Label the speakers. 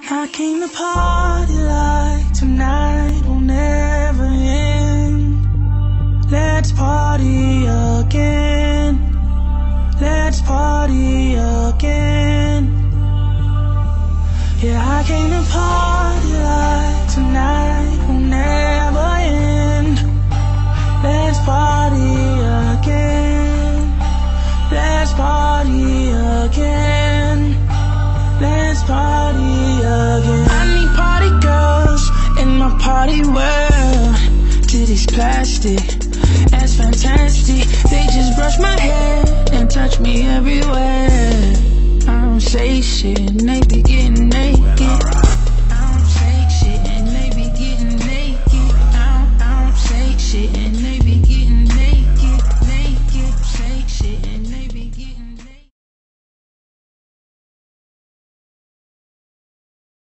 Speaker 1: I came to party like tonight will never end. Let's party again. Let's party again. Yeah, I came to party like tonight will never end. Let's party again. Let's party again. Let's party again. I need party girls in my party world. Titties plastic, that's fantastic. They just brush my hair and touch me everywhere. I don't say shit, and they be getting naked.